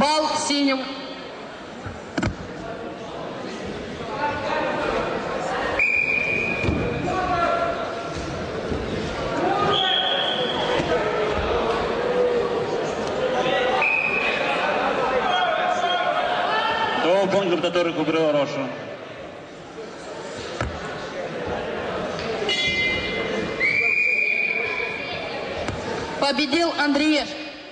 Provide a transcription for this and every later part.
Балл синим. Două puncte luptătorul cu brâu roșu. Победил Андреев.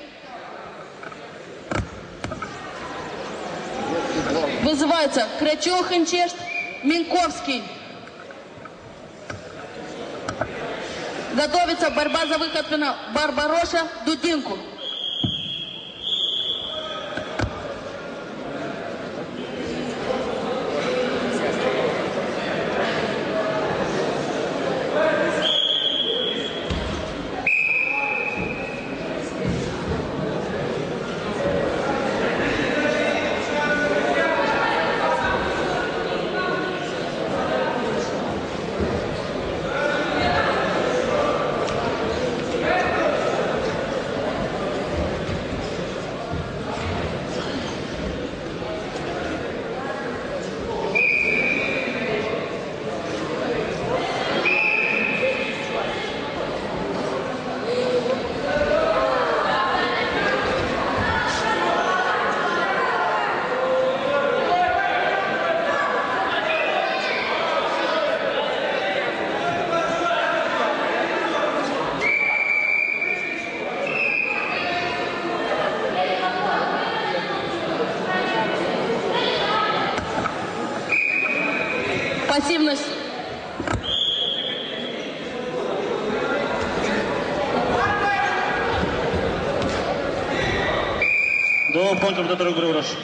Вызывается Крачохин-Чешт, Минковский. Готовится борьба за выход в финал. Барбароша, Дудинку. Пассивность. Două puncte luptătorul cu brâu roșu.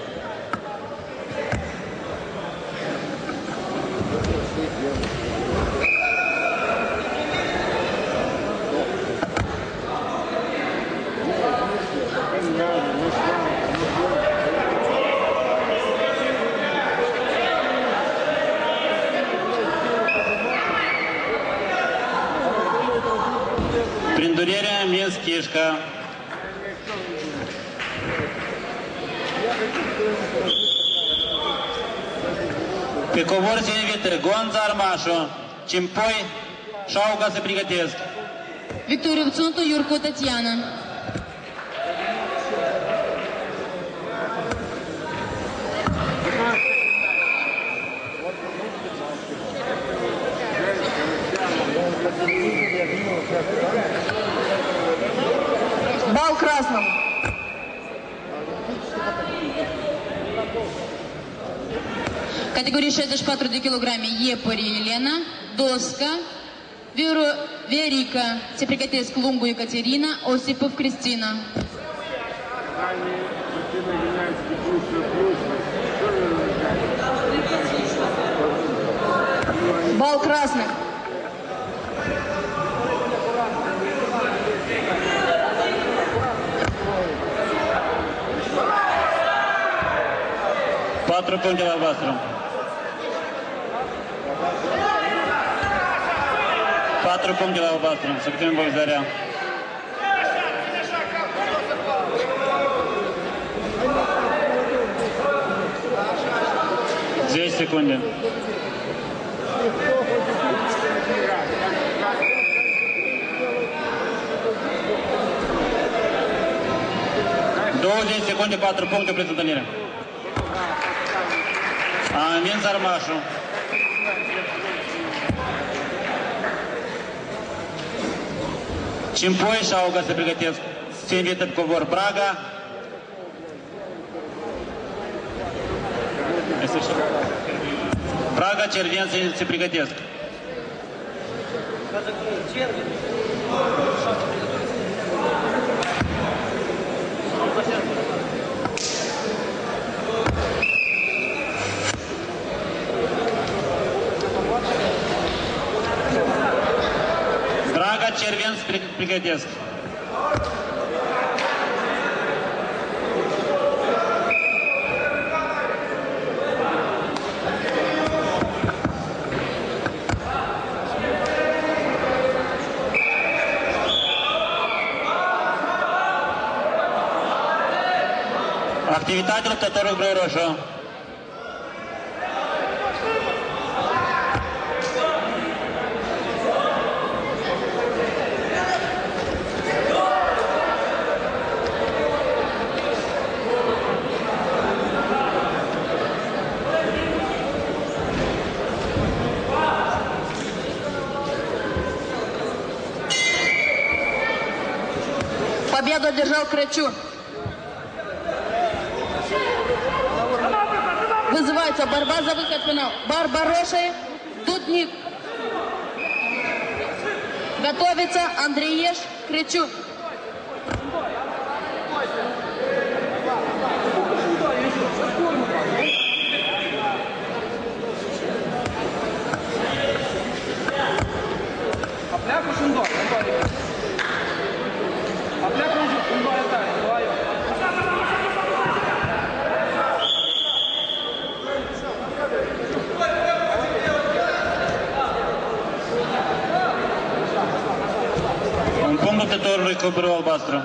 Prin durere a învins Chișca. Pe covor se invită Gonța Armașu, Cimpoi, Șauga se pregătesc. Victorию Цунту, Юрку Татьяна. Балл красному. Категория 64 килограмме Епари Елена, Доска, Верика, се приготовилась Клумбу Екатерина, Осипов Кристина. Балл красных. Patru puncte la voastră. 4 puncte la voastră. Să putem improvizarea. Zece secunde. Douăzeci secunde, 4 puncte preț întâlnire. A învins Armașu. Cimpoi și Auga se pregătesc. Se invită pe covor Praga. Praga, Cerven se pregătesc. Praga, Cerven se pregătesc. Activitate luptătorul Greu Roșu. Победу одержал Крачу. Вызывается борьба за выход в финал. Барбароши, Дудник. Готовится Андрееш, Крачу. Un punct luptătorului cu brâu albastru.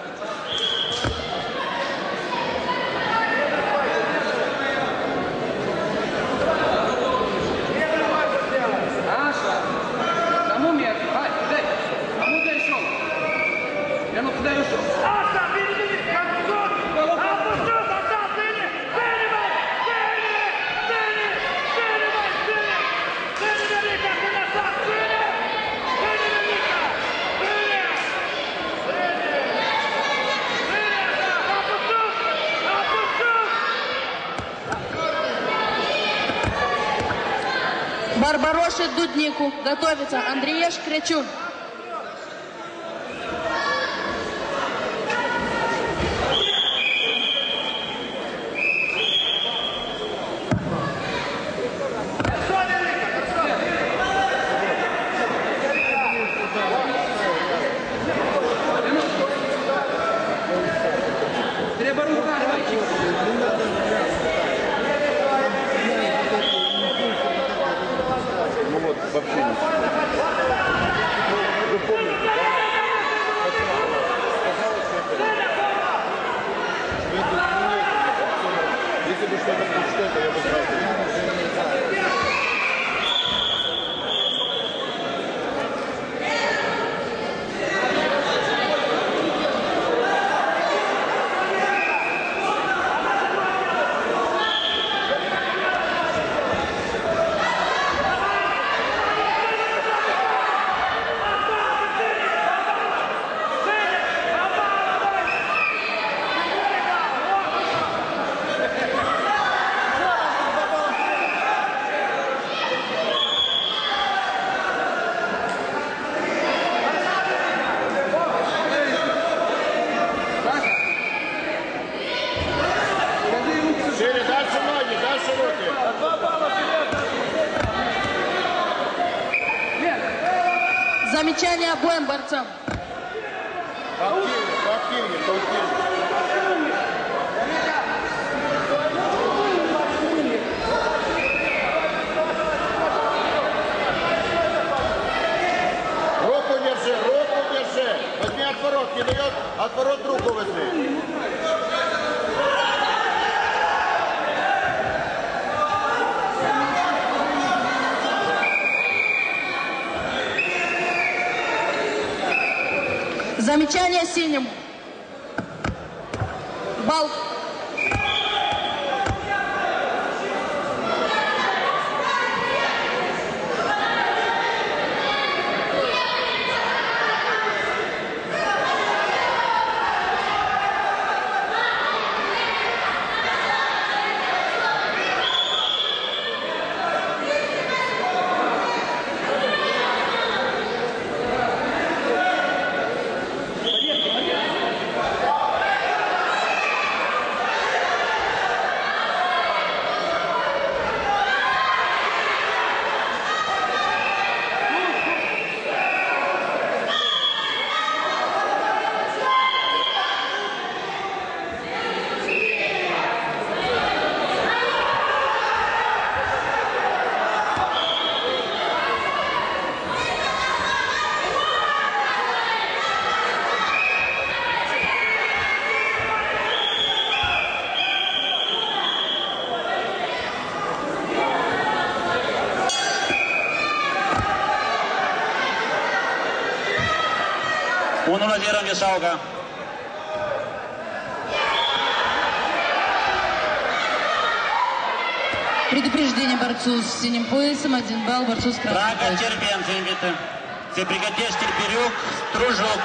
Барбароши, Дуднику. Готовится Андрееш, Крачу. Вообще не. Вы помните, да? Если бы что-то пришло, то я бы сразу. Замечание обоим борцам. Поактивнее. Руку держи. Возьми отворот, не дает, отворот руку возьми. Замечание синему. Бал. Валером Вишауга. Предупреждение борцу с синим поясом, 1 балл, борцу с красным Прага поясом. Червенцев инвиты. Се приготовишь Берюк, Стружук.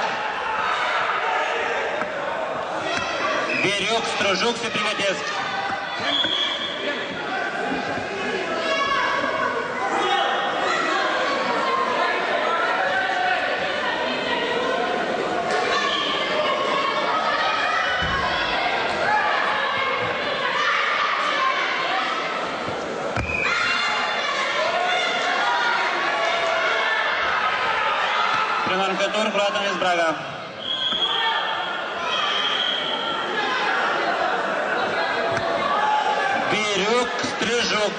Берюк, Стружук, се приготовишь. Tur, Vladan iz Braga. Birjuk, Strižuk.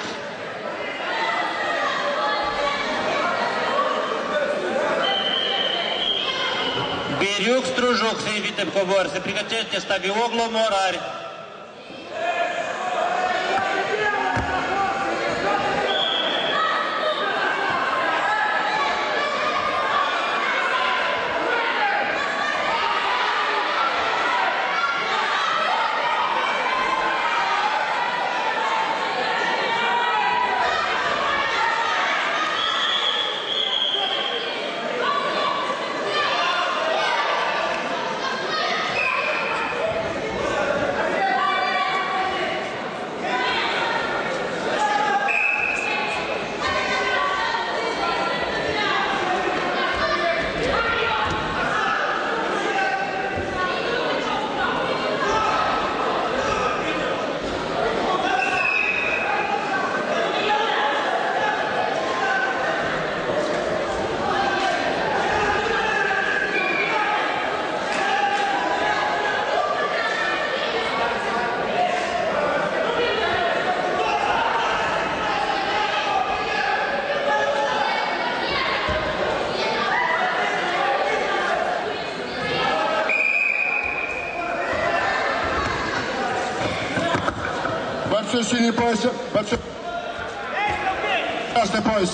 Birjuk, Strižuk se invite pogovor. Se prigotujete šta bi oglo morar. Синий пояс, красный пояс.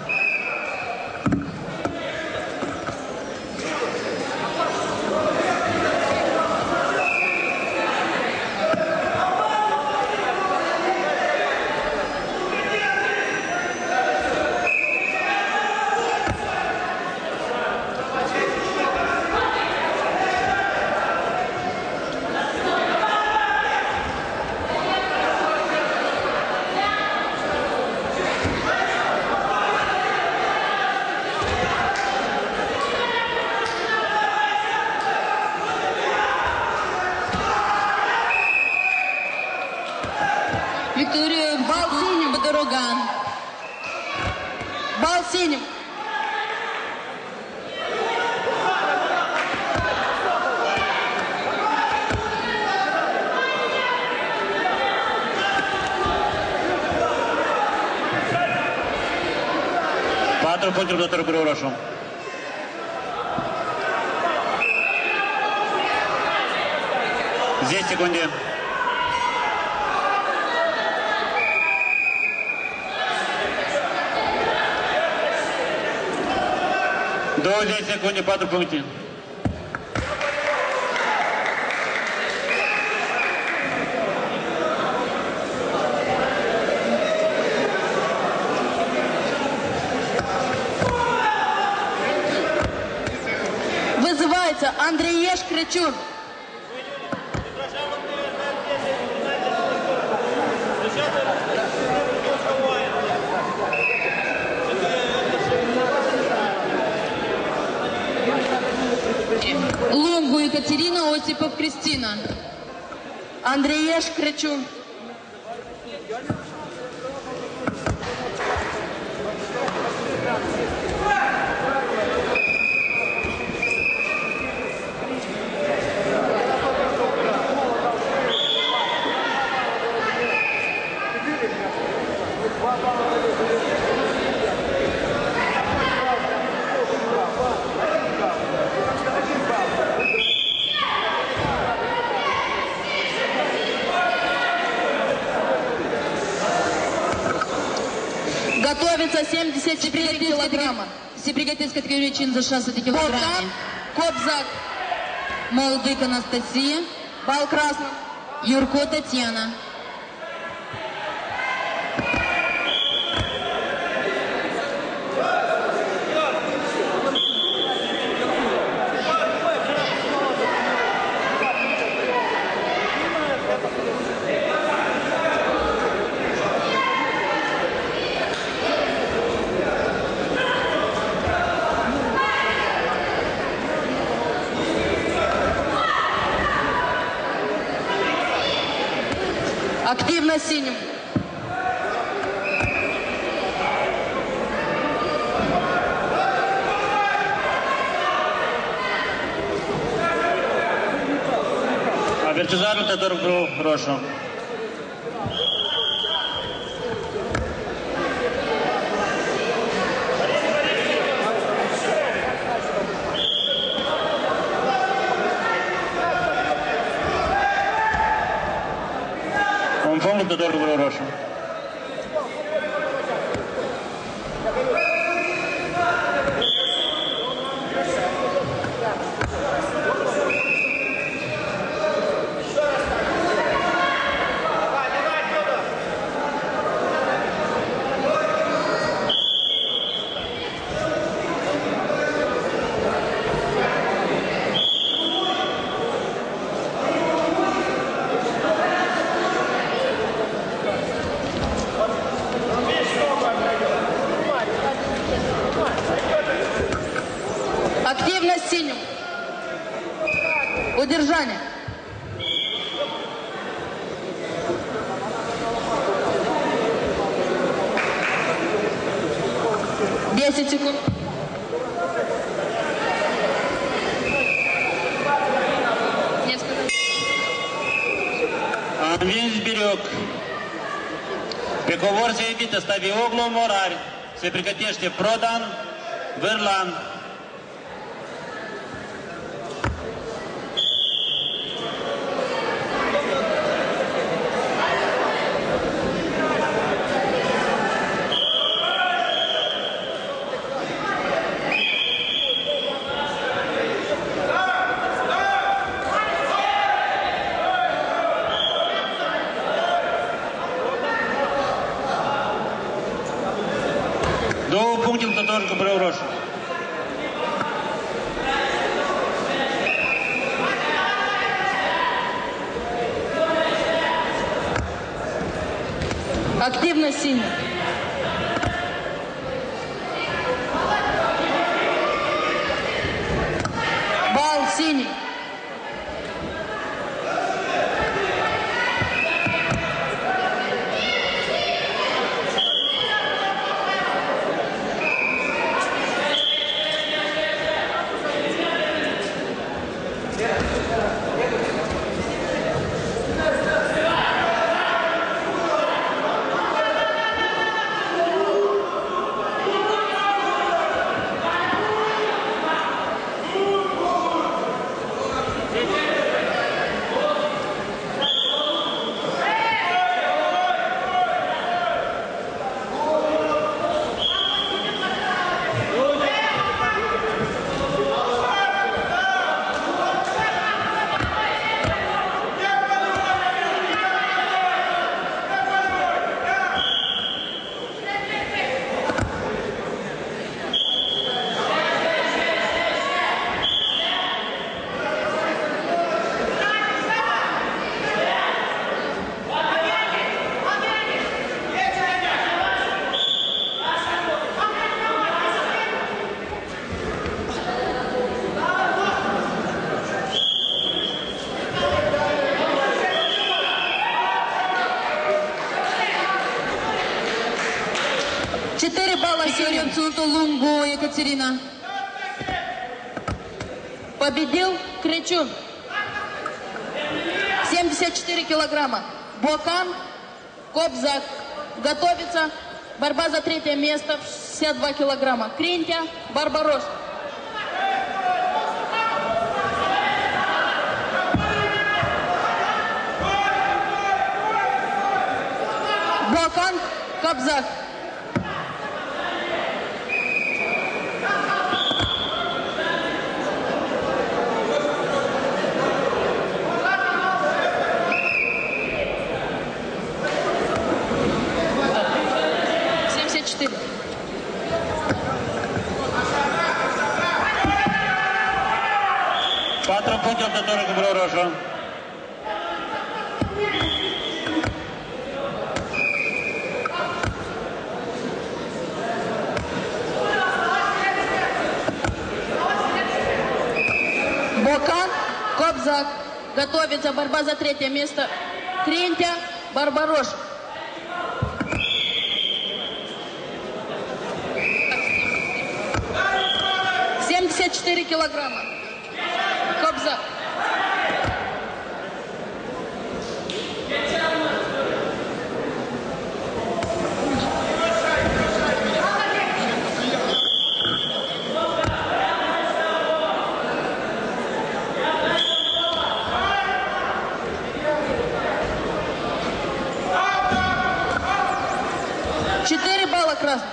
Викторию бал синим, Батароган. Бал синим. Patru puncturi pentru Greu Roșu. Zece secunde. Douăzeci secunde, 4 puncte. Вызывается Андрееш Кречур. Лунгу Екатерина, Осипов Кристина. Андрееш Кречур. Готовится 74 килограмма. Все приготовились к категории чин за 60 килограмм. Кобзак. Молодык Анастасия. Балл красным. Юрко Татьяна. Активно синим. А вертизар лютадор прошу. Un luptător cu brâu roșu. Активность синим. Удержание. Десять секунд. Винсберег. Пековор заявит, остави углу Морарь. Se pregătește Prodan, Vârlan. Două puncte luptători cu brâu roșu. Активно синий. Балл синий. Лунго Екатерина. Победил Кричун. 74 килограмма. Бокан Кобзак. Готовится борьба за третье место. 62 килограмма. Кринтя Барбарос. Бокан Кобзак. roșu. Бокан, Кобзак. Готовится борьба за третье место. Крентя, Барбарош. «74 килограмма. Кобзак. Четыре балла красных.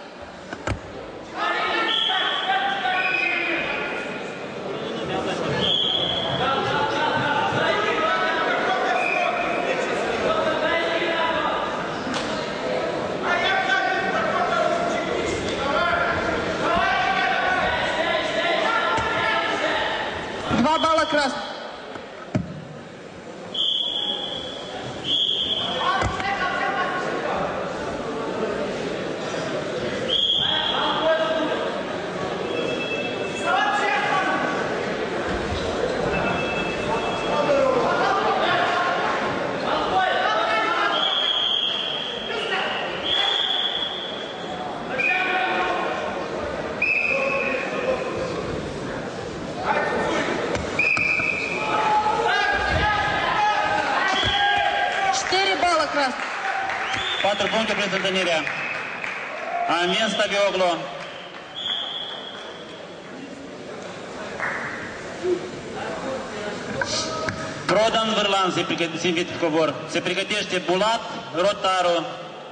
Два балла красных. Красный. 4 puncte prin întâlnirea. A învins Tabioglu. Prodan Vârlan se invită pe cobor. Se pregătește Bulat Rotaru.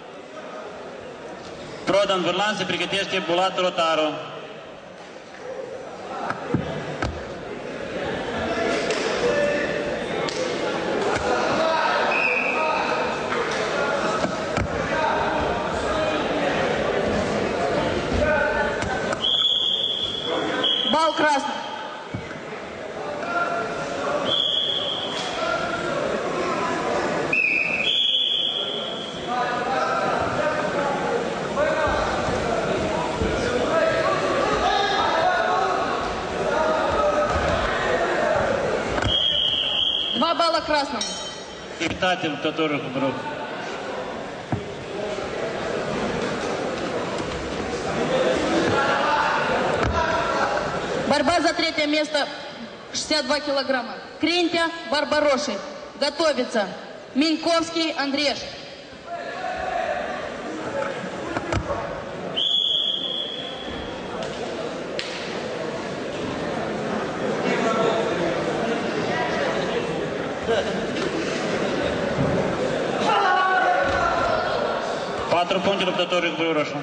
Prodan Vârlan se pregătește Bulat Rotaru. Бал красный. Два балла красному. Питатель, который вдруг. Борьба за третье место. 62 килограмма. Крентя, Барбароши. Готовится Миньковский, Андреш. Patru puncte luptătorului cu roșu.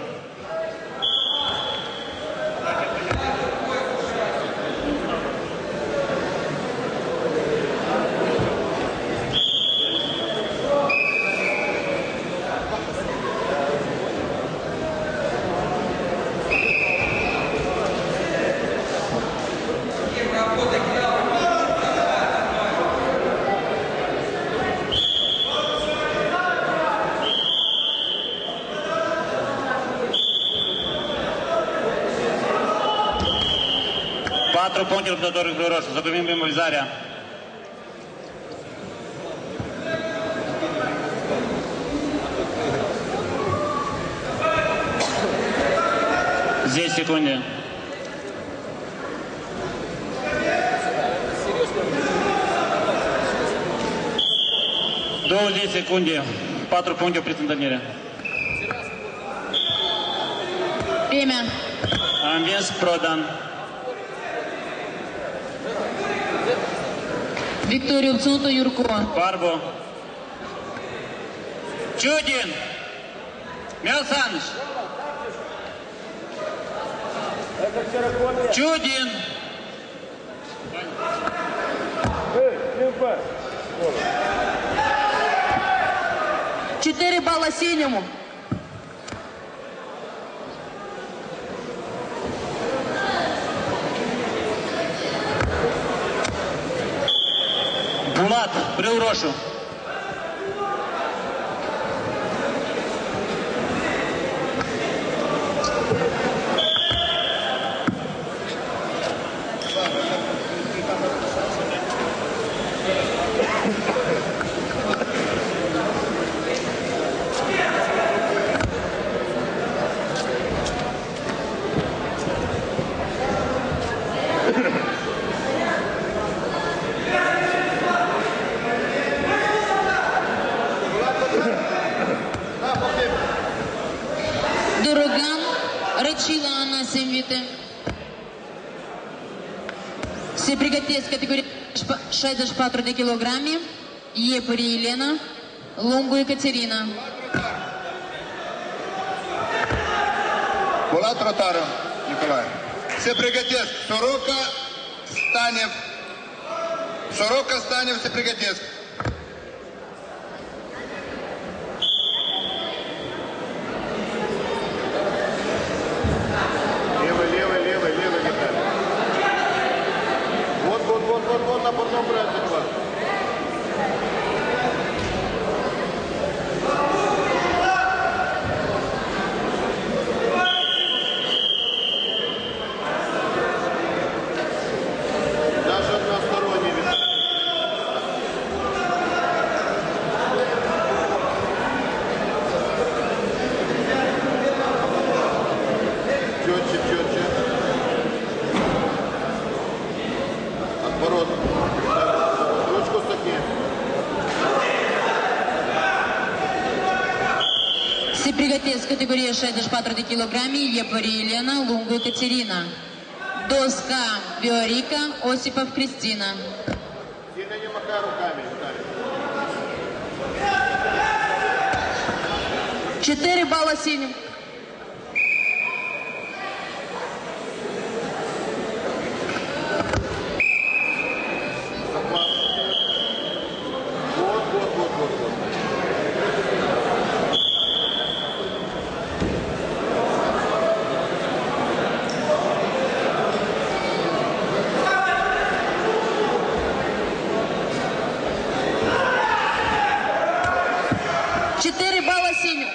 Patru puncte luptătorului cu roșu. Să primim imobilizarea. Zece secunde. 20 secunde. 4 puncte opriți întâlnirea. Время. A învins Prodan. Victoriu obținută Iurco. Barbo. Ciudin. Mialsaniș. Ciudin. Четыре балла синему. грошу. Дороган Рачила Анна Семвите. Се приготовят категория 64 килограмми. Епари Елена, Лунgu Екатерина. Булат Ротаров Николай. Все приготовят. Сорока Станев, все приготовят. Левый, Виталий. Вот, на потом брать захват. Даже односторонний, Виталий. Четче. Отворот. Ручку согни. Се приготовят категория 64 килограмми. Епари Елена, Лунgu Екатерина. Доска Виорика, Осипов Кристина. Сильно не махай руками, Виталий. 4 балла синим. Захват. Вот. Четыре балла синим.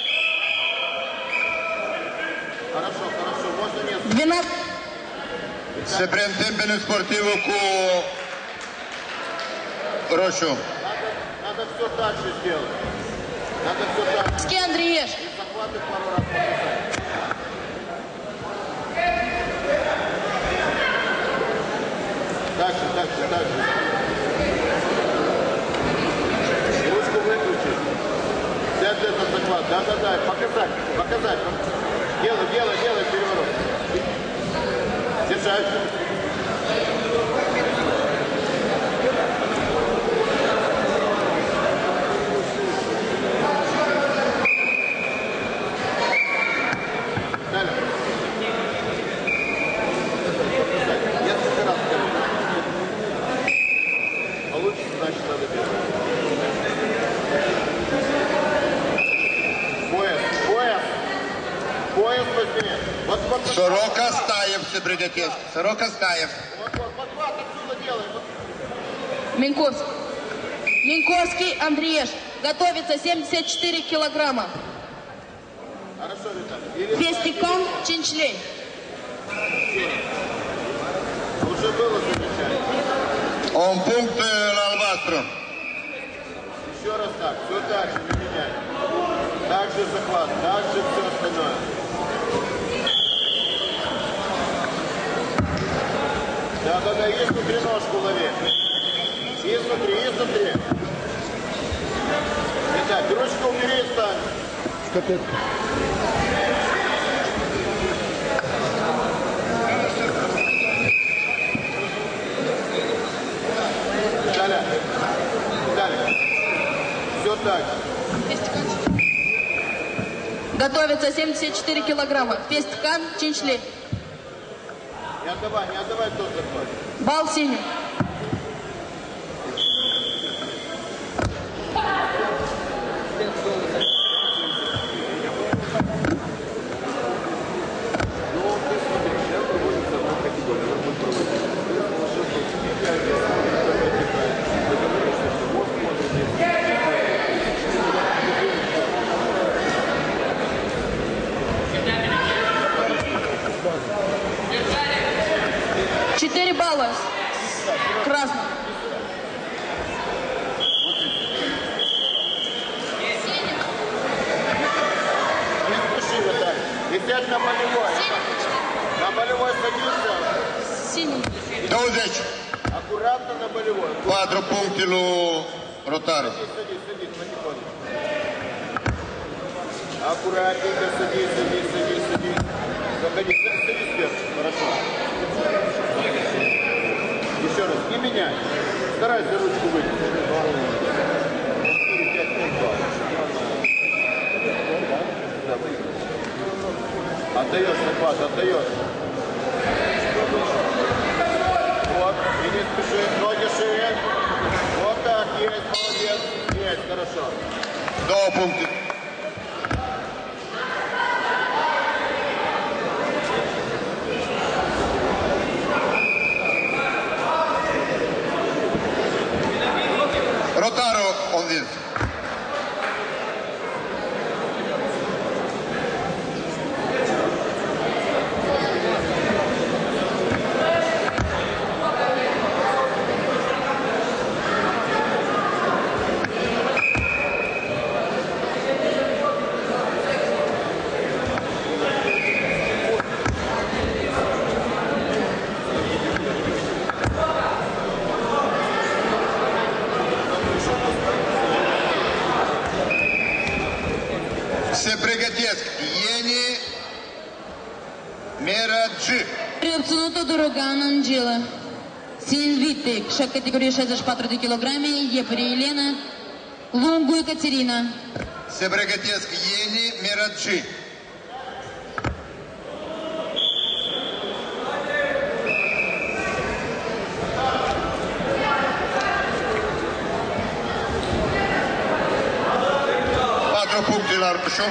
Хорошо, можно нет. 12. Se preîntâmpină sportivul cu roșu. Надо все дальше сделать. Надо все дальше. Ски Андрееш. И захваты пару раз показать. Дальше. Ручку выключи. Взять этот захват. Да. Показать. Делай переворот. Держать. Далее. Несколько раз. Получится, значит, надо делать. Пояс возьми. Вот. Сорока Стаев, все приготовят. Сорока Стаев. Вот, подхват отсюда делай. Минковский Андрееш. Готовится 74 килограмма. Хорошо, Виталий. Пестикан Чинчлей. Уже было замечание. Un punct la albastru. Еще раз так. Все дальше, не меняй. Также захват, также все остальное. Да, и изнутри ножку лови. Изнутри. Итак, ручку убери и стань. Далее. Все так же. Готовится 74 килограмма. Пестикан Чинчлей. Не отдавай тот захват. Бал синий. на болевой. На болевой садится. Синий. 20. Аккуратно на болевой. 4 puncte lui Rotaru. Садись, потихоньку. Аккуратненько садись. Заходи, садись вверх. Хорошо. Еще раз, не меняй. Старайся ручку вытянуть. 4-5 баллов. Отдаешь, захват, отдаешь. Вот, и не спеши, ноги шире. Вот так, есть, молодец. Есть, хорошо. 2 puncte. Rotaru on this. Se pregătesc Ieni Meraji. Приобценута Дороган Анджела. Синвитик, категория 64 килограмме, Епари Елена, Лунгу Екатерина. Se pregătesc Ieni Meraji. Puncte la roșu.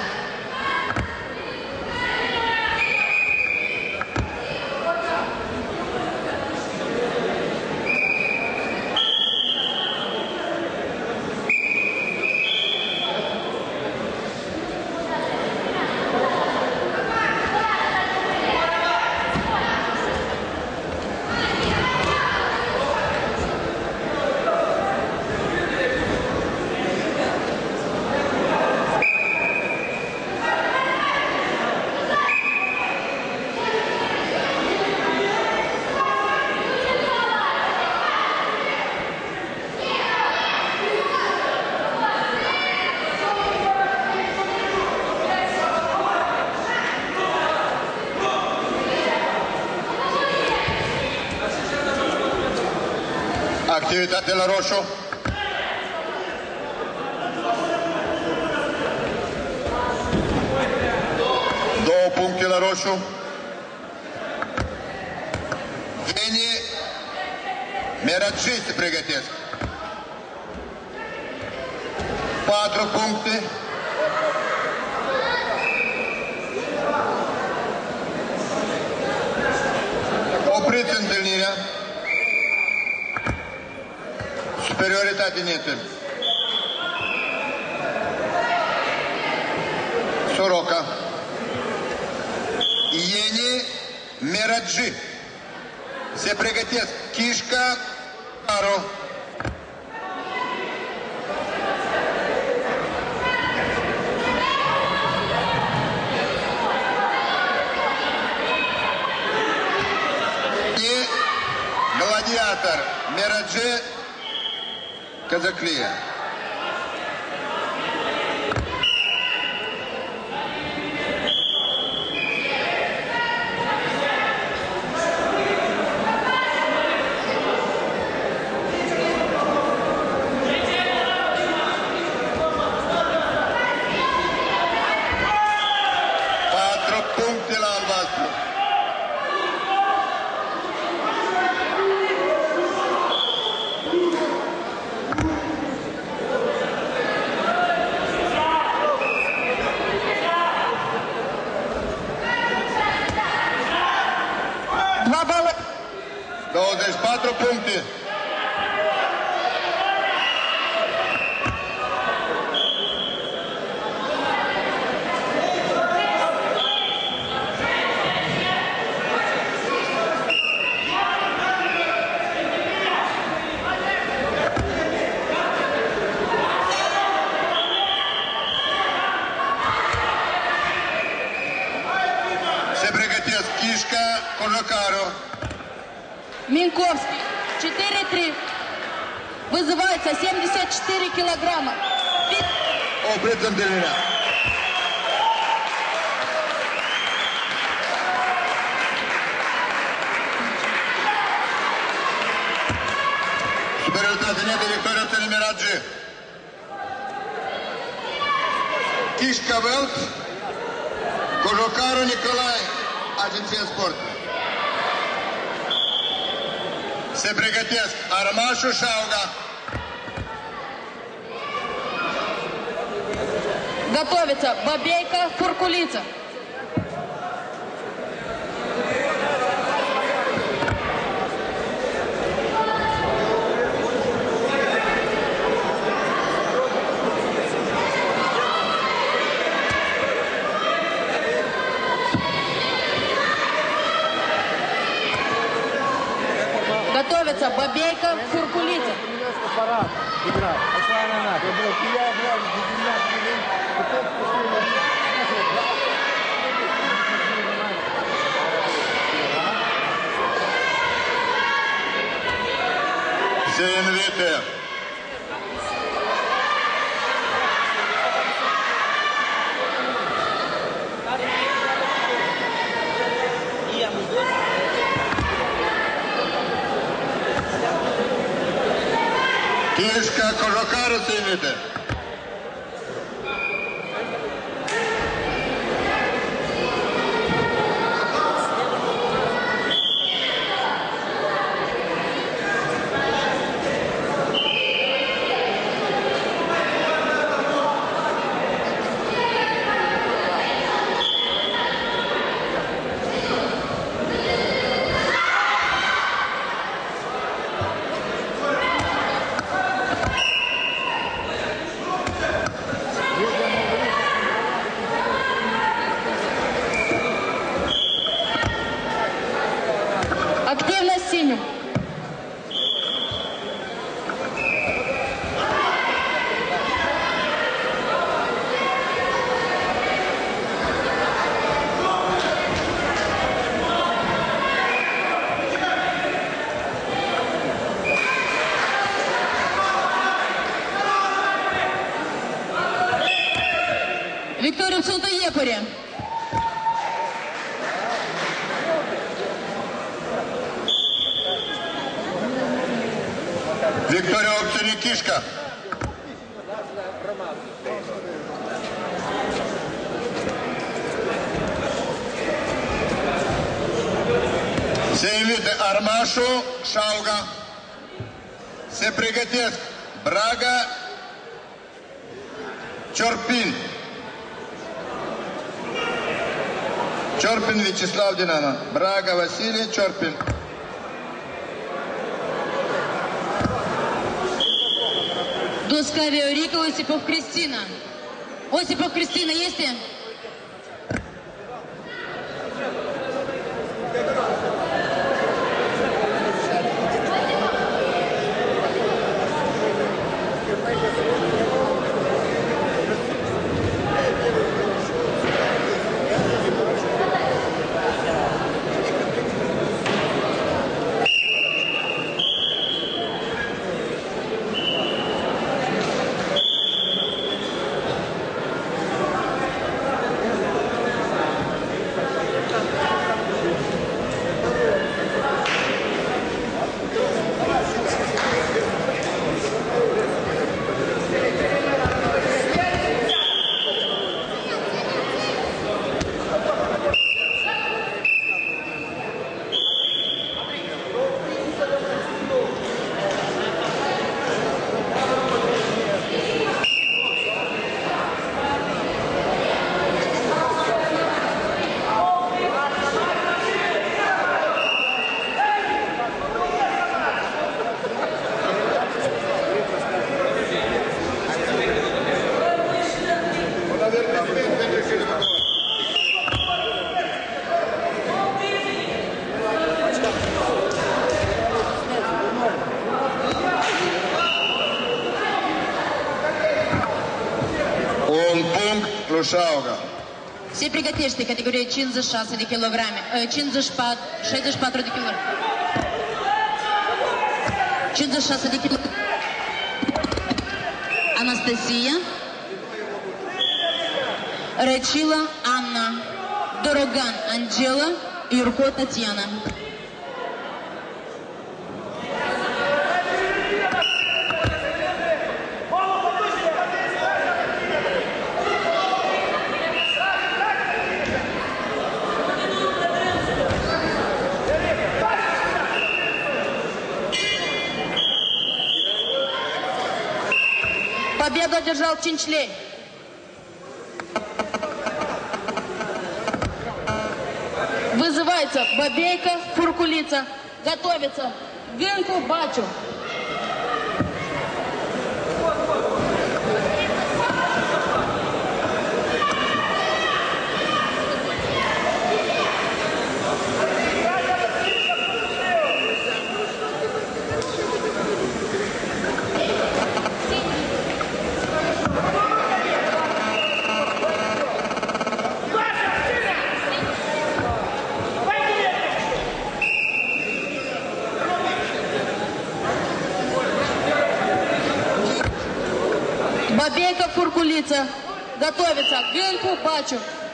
Activitate la roșu. Două puncte la roșu. Ieni Meraji se pregătesc. 4 puncte. Opriți întâlnirea. Superioritate netă. Soroca. Ieni Meraji. Se pregătesc Chișca Aro. Гладиатор Meraji Казаклия. Puncte la albastru. Два балла. 24 puncte. Кожокару. Минковский. 4-3. Вызывается 74 килограмма. Opriți întâlnirea. Superioritate netă, victoria țării Miraji. Chișca Velt, Cojocaru Nicolae, Agenția Sport. Se pregătesc Armașu Șauga. Готовится Бабейка, Фуркулица. Готовится Бабейка, Фуркулица. Se invite Chișca Cojocaru se invite. Активность синим. Виктория Цунта-Епари. Victoria obține Chișca. Se invite Armașu Șauga. Se pregătesc Braga Ciorpin. Ciorpin Vyacheslav Dinamo. Braga Vasilie Ciorpin. Доскавио Рика, Осипов Кристина. Осипов Кристина, есть ли? Un punct lui Șauga. Все приготовьте, категория 56 de kilograme, 64 de kilograme. 56 de kilograme. Анастасия, Речила Анна, Дороган Анджела, Юрко Татьяна. Победу одержал Чинчлей. Вызывается Бабейка, Фуркулица. Готовится Гынку Бачу. Бабейка, Фуркулица. Готовится Гынку Бачу.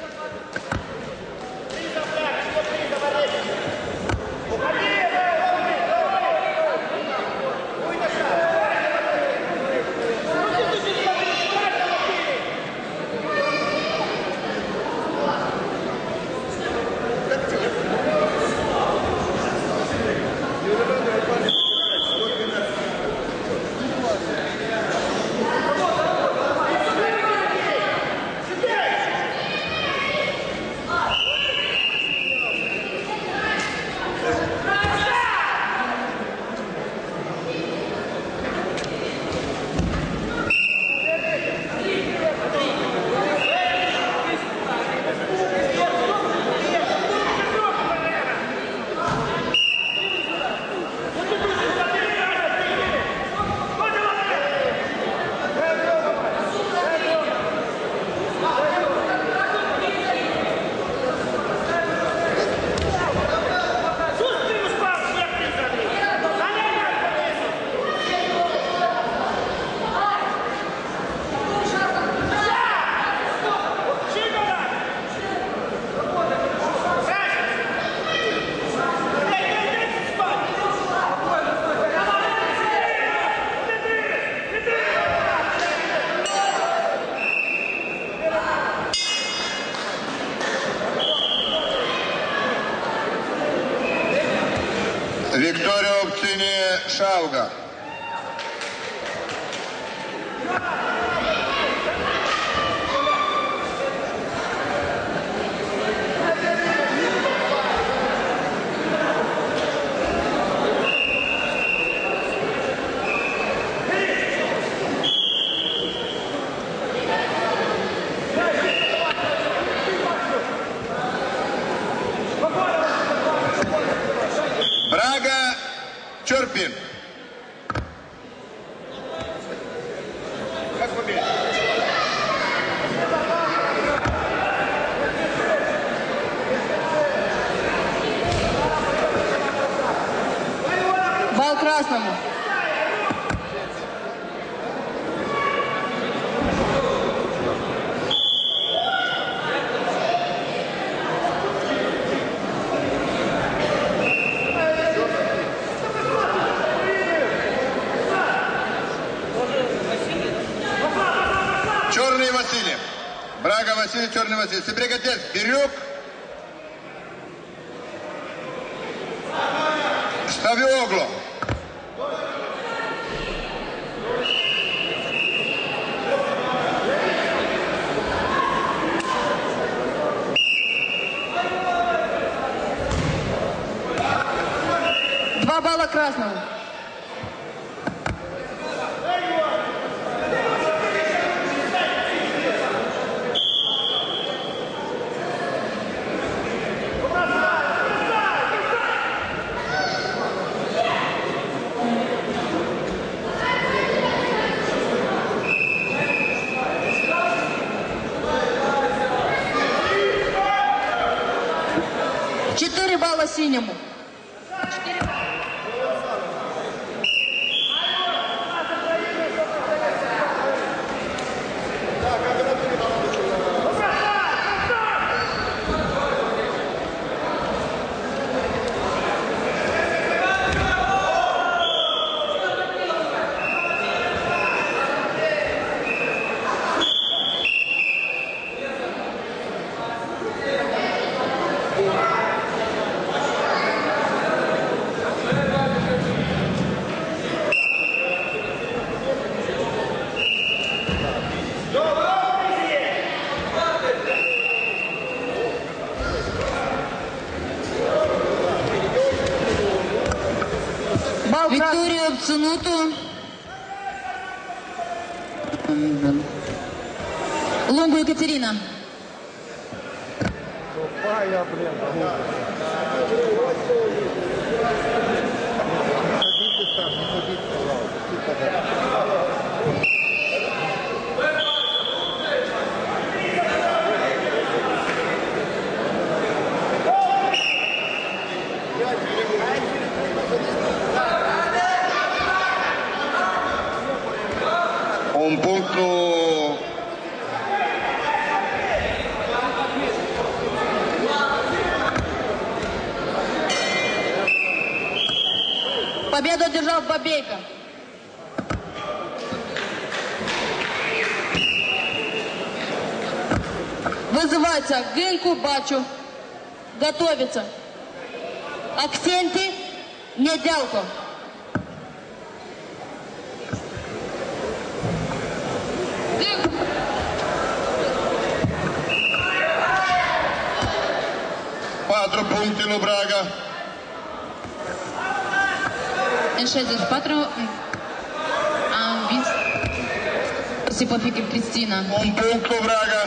Виктория Овчини Шауга. Брага Чорпин. Бал красному. Черный Василий. Брага Василий, Черный Василий. Все приготовьтесь. Бирюк. Ставиогло. Два балла красному. балла синему. Викторию Обцунуту. Лунгу Екатерина. Un punto. Победу одержал Бабейко. Вызывается Гынку Бачу. Готовится. Аксенти Недялко. Quattro punti lo Braga. În 64 am învins Sipofică Cristina. Un punto Braga.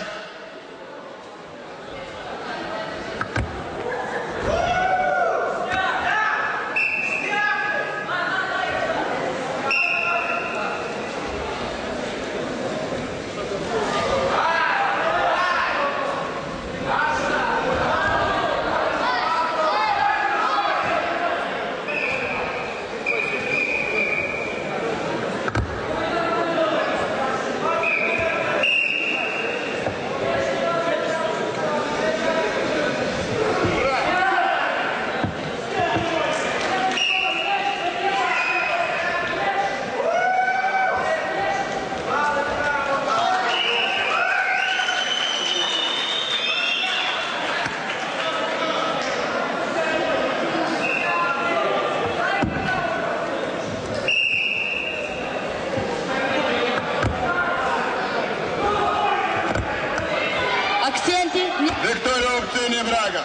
Victoria obține Braga.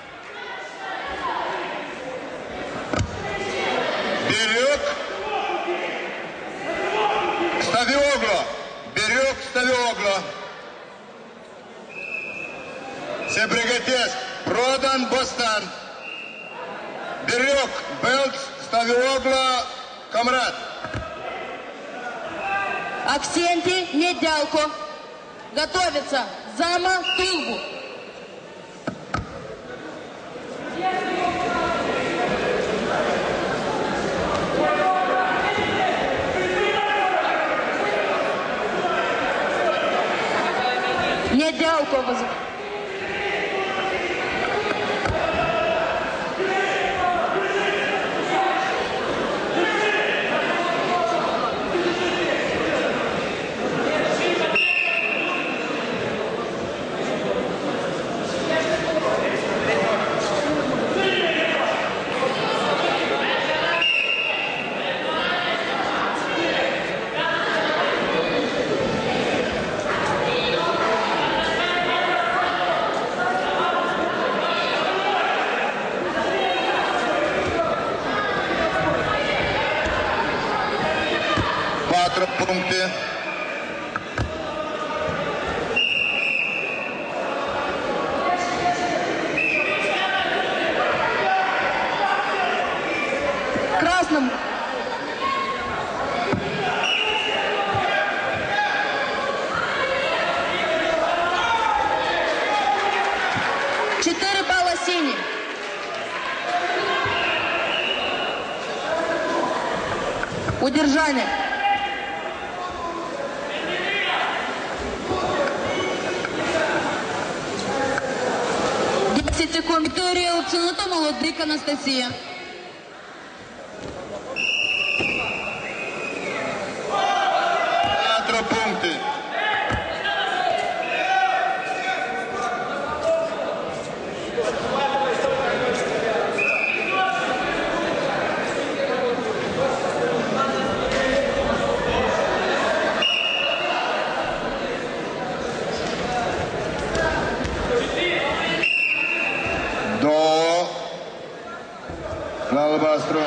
Бирюк. Ставиогло. Бирюк, Ставиогло. Se pregătesc. Prodan, Bostan. Бирюк, Белц, Ставиогло, Камрад. Аксенти Недялко. Готовится Зама Тулгу. Недялко вызывает. Punte. Красным. Четыре балла синий. Удержание. 10 секунд. Вікторія Овчинута, Молодик Анастасія. Пункты. До Албастро.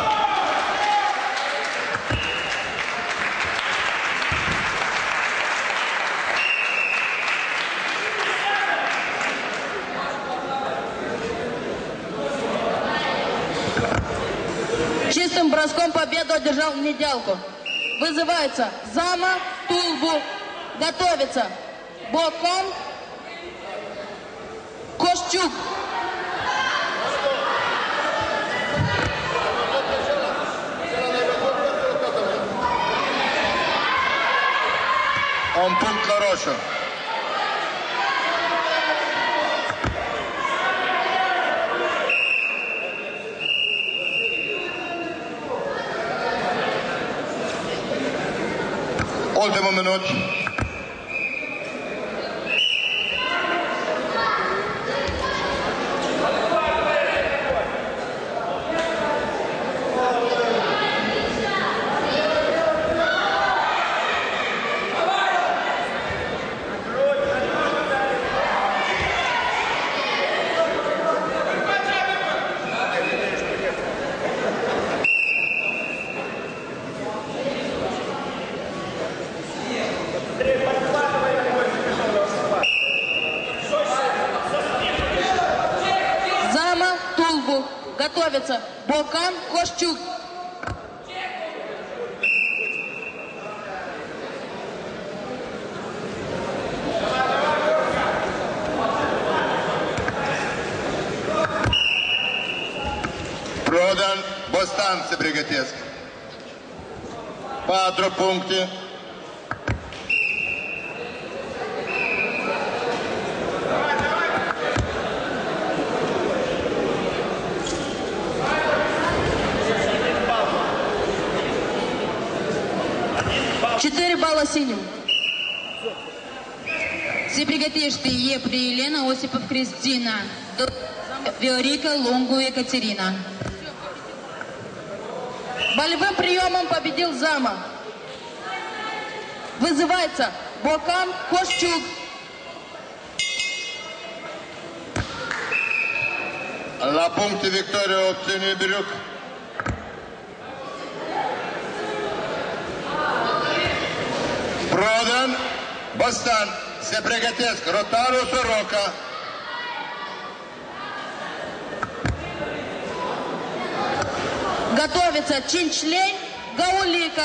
Чистым броском победу одержал Недялко. Вызывается Зама Тулбу. Готовится Бокон Кошчук. Он пункт Лароша. Ultimo minut. Зама Тулбу. Готовится Бокан Кошчук. Продан Бостан Себригатеск. 4 пункти. Четыре балла синим. Се приготежте Епри Елена, Осипов Кристина. Виорика Лонгу Екатерина. Болевым приемом победил Зама. Вызывается Бокан Кошчук. La puncte victoria obține Biruc. Продан Бостан. Se pregătesc Rotaru Soroca. Готовится Чинчлей Гаулика.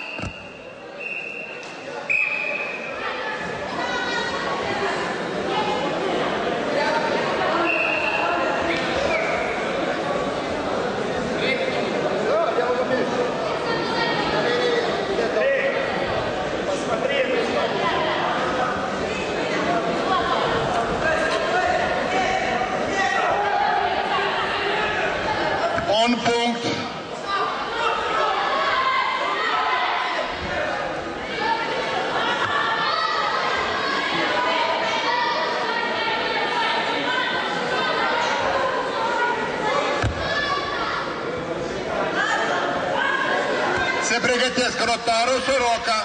Он пункт. Se pregătesc Rotaru Soroca.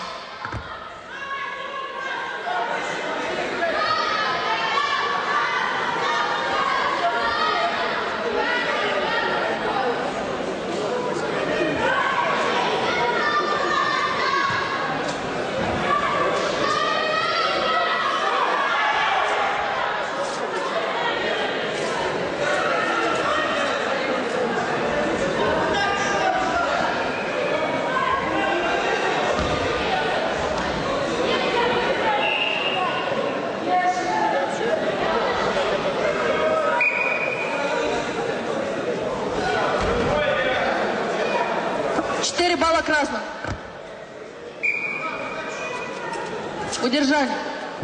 красным. Удержание.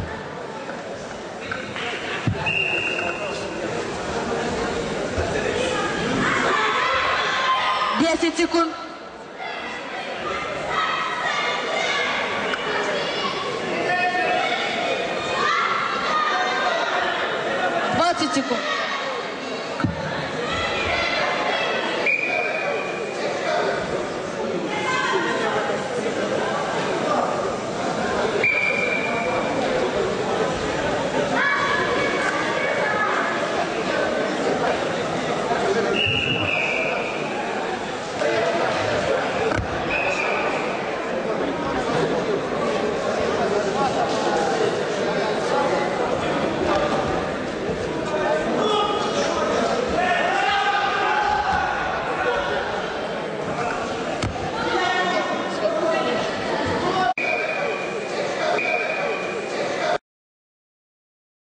Десять секунд. 20 секунд.